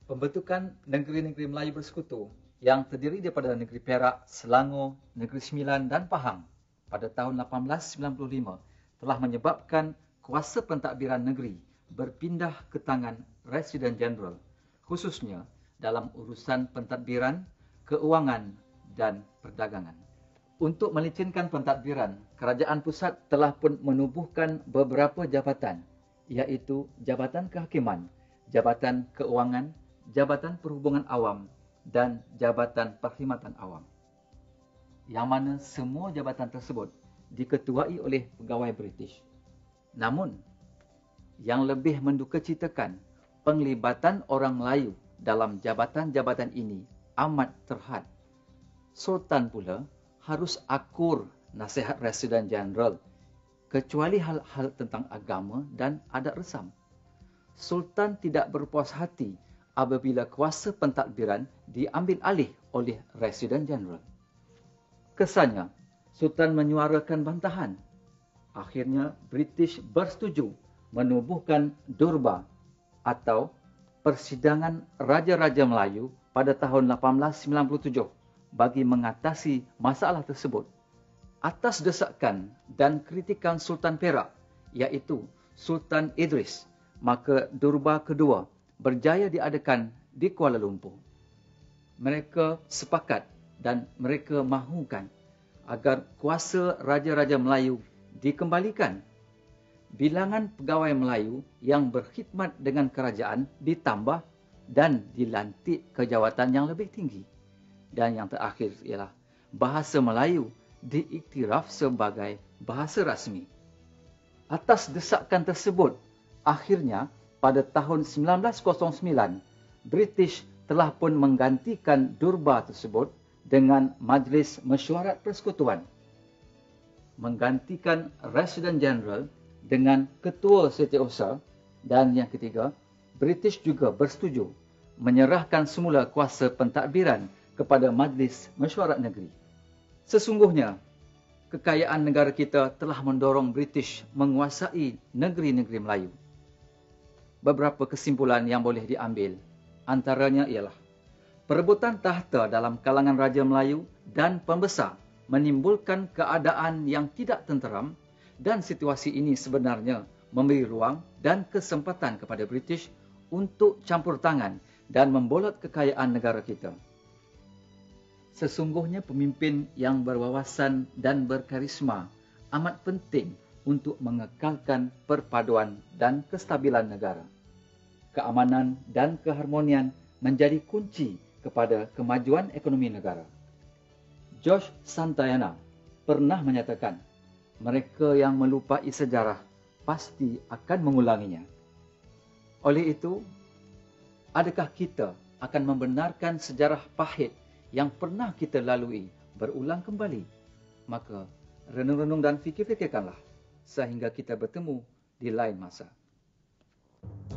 Pembentukan negeri-negeri Melayu Bersekutu yang terdiri daripada negeri Perak, Selangor, Negeri Sembilan dan Pahang pada tahun 1895 telah menyebabkan kuasa pentadbiran negeri berpindah ke tangan Residen Jeneral, khususnya dalam urusan pentadbiran, keuangan dan perdagangan. Untuk melicinkan pentadbiran, kerajaan pusat telah pun menubuhkan beberapa jabatan, iaitu Jabatan Kehakiman, Jabatan Keuangan, Jabatan Perhubungan Awam dan Jabatan Perkhidmatan Awam. Yang mana semua jabatan tersebut diketuai oleh pegawai British. Namun, yang lebih mendukacitakan, penglibatan orang Melayu dalam jabatan-jabatan ini amat terhad. Sultan pula harus akur nasihat Residen Jeneral, kecuali hal-hal tentang agama dan adat resam. Sultan tidak berpuas hati apabila kuasa pentadbiran diambil alih oleh Residen Jeneral. Kesannya, Sultan menyuarakan bantahan. Akhirnya, British bersetuju menubuhkan Durbar atau Persidangan Raja-Raja Melayu pada tahun 1897 bagi mengatasi masalah tersebut. Atas desakan dan kritikan Sultan Perak, iaitu Sultan Idris, maka Durbar kedua berjaya diadakan di Kuala Lumpur. Mereka sepakat dan mereka mahukan agar kuasa Raja-Raja Melayu dikembalikan. Bilangan pegawai Melayu yang berkhidmat dengan kerajaan ditambah dan dilantik ke jawatan yang lebih tinggi. Dan yang terakhir ialah bahasa Melayu diiktiraf sebagai bahasa rasmi. Atas desakan tersebut, akhirnya pada tahun 1909, British telah pun menggantikan Durbar tersebut dengan Majlis Mesyuarat Persekutuan, menggantikan Residen Jeneral dengan Ketua Setiausaha, dan yang ketiga, British juga bersetuju menyerahkan semula kuasa pentadbiran kepada Majlis Mesyuarat Negeri. Sesungguhnya, kekayaan negara kita telah mendorong British menguasai negeri-negeri Melayu. Beberapa kesimpulan yang boleh diambil antaranya ialah perebutan tahta dalam kalangan Raja Melayu dan pembesar menimbulkan keadaan yang tidak tenteram, dan situasi ini sebenarnya memberi ruang dan kesempatan kepada British untuk campur tangan dan membolot kekayaan negara kita. Sesungguhnya pemimpin yang berwawasan dan berkarisma amat penting untuk mengekalkan perpaduan dan kestabilan negara. Keamanan dan keharmonian menjadi kunci kepada kemajuan ekonomi negara. George Santayana pernah menyatakan, mereka yang melupai sejarah pasti akan mengulanginya. Oleh itu, adakah kita akan membenarkan sejarah pahit yang pernah kita lalui berulang kembali? Maka, renung-renung dan fikir-fikirkanlah sehingga kita bertemu di lain masa.